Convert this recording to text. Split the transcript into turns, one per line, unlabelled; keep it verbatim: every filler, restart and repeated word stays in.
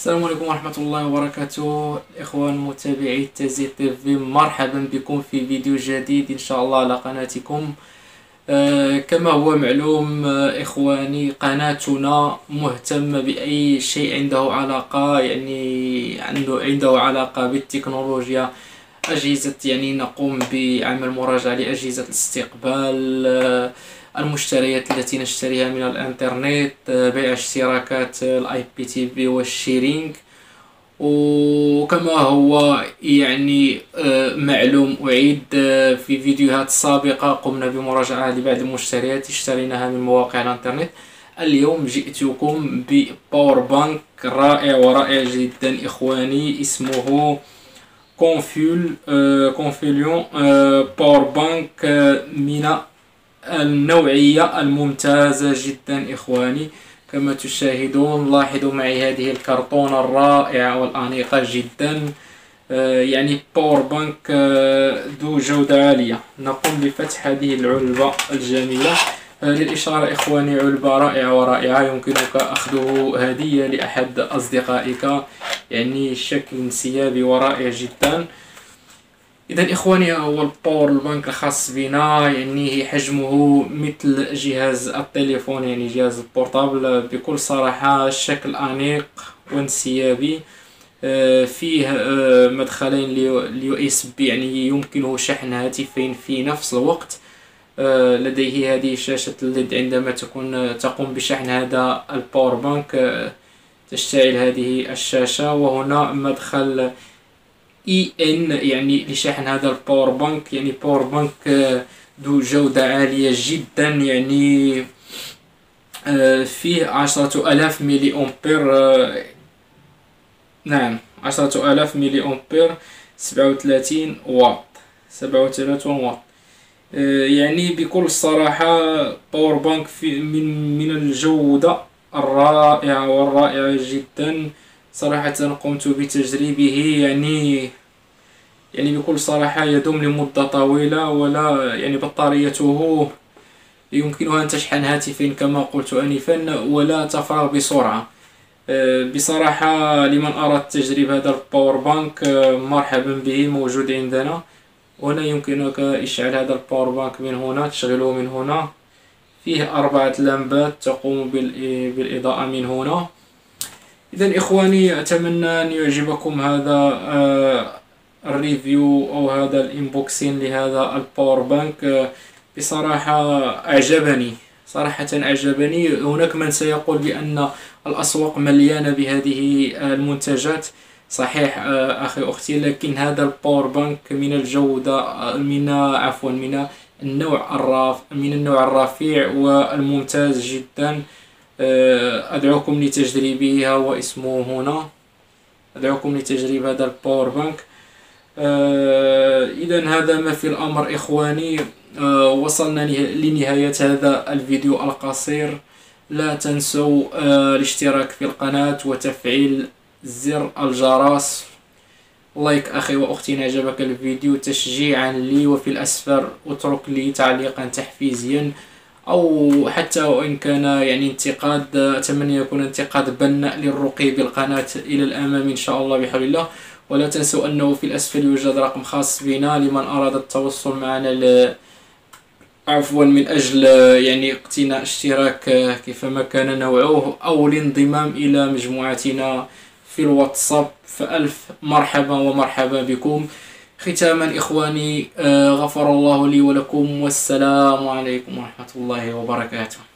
السلام عليكم ورحمة الله وبركاته. إخوان متابعي تازي تي في، مرحبا بكم في فيديو جديد إن شاء الله على قناتكم. آه كما هو معلوم آه إخواني، قناتنا مهتمة بأي شيء عنده علاقة يعني عنده عنده علاقة بالتكنولوجيا، أجهزة، يعني نقوم بعمل مراجعة لأجهزة الاستقبال، آه المشتريات التي نشتريها من الانترنت، بيع اشتراكات الاي بي تي في والشيرينج. وكما هو يعني معلوم أعيد، في فيديوهات سابقة قمنا بمراجعة لبعض المشتريات اشتريناها من مواقع الانترنت. اليوم جئتكم بباور بانك رائع ورائع جدا إخواني، اسمه كونفيول كونفيليون باور بانك من النوعية الممتازة جدا إخواني. كما تشاهدون، لاحظوا معي هذه الكرتونة الرائعة والأنيقة جدا، يعني باور بانك ذو جودة عالية. نقوم بفتح هذه العلبة الجميلة. للإشارة إخواني، علبة رائعة ورائعة، يمكنك أخذه هدية لأحد أصدقائك، يعني شكل انسيابي ورائع جدا. إذا إخواني، هو الباور بانك الخاص بنا، يعني حجمه مثل جهاز التليفون، يعني جهاز البورتابل بكل صراحة. الشكل أنيق وانسيابي، فيه مدخلين ليو اس بي، يعني يمكنه شحن هاتفين في نفس الوقت. لديه هذه شاشة الليد، عندما تكون تقوم بشحن هذا الباور بانك تشتعل هذه الشاشة. وهنا مدخل اي ان يعني لشحن هذا الباور بانك، يعني باور بانك ذو جودة عالية جدا، يعني فيه عشرة آلاف ملي أمبير. نعم، عشرة آلاف ملي أمبير، سبعة وثلاثين واط سبعة وثلاثين واط. يعني بكل صراحة باور بانك في من من الجودة الرائعة والرائعة جدا. صراحة قمت بتجريبه، يعني يعني بكل صراحة يدوم لمدة طويلة، ولا يعني بطاريته يمكنها أن تشحن هاتفين كما قلت آنفا، ولا تفرغ بسرعة. بصراحة لمن أراد تجريب هذا الباور بانك، مرحبا به، موجود عندنا. وهنا يمكنك إشعال هذا الباور بانك من هنا، تشغله من هنا. فيه أربعة لمبات تقوم بالإضاءة من هنا. إذن إخواني، أتمنى أن يعجبكم هذا الريفيو أو هذا الانبوكسين لهذا الباور بانك. بصراحة أعجبني، صراحة أعجبني. هناك من سيقول بأن الأسواق مليانة بهذه المنتجات، صحيح أخي أختي، لكن هذا الباور بانك من الجودة، من عفوا من النوع الرافع من النوع الرفيع والممتاز جدا. أدعوكم لتجريبه، واسمه هنا. أدعوكم لتجريب هذا الباور بانك. إذن هذا ما في الأمر إخواني. وصلنا لنهاية هذا الفيديو القصير. لا تنسوا الاشتراك في القناة وتفعيل زر الجرس. لايك أخي وأختي إن عجبك الفيديو تشجيعا لي، وفي الأسفل اترك لي تعليقا تحفيزيا، أو حتى وإن كان يعني انتقاد، أتمنى يكون انتقاد بناء للرقي بالقناة إلى الأمام إن شاء الله بحول الله. ولا تنسوا أنه في الأسفل يوجد رقم خاص بنا لمن أراد التواصل معنا ل... عفوا من أجل يعني اقتناء اشتراك كيفما كان نوعه، أو الانضمام إلى مجموعتنا في الواتساب. فألف مرحبا ومرحبا بكم. ختاما إخواني، غفر الله لي ولكم، والسلام عليكم ورحمة الله وبركاته.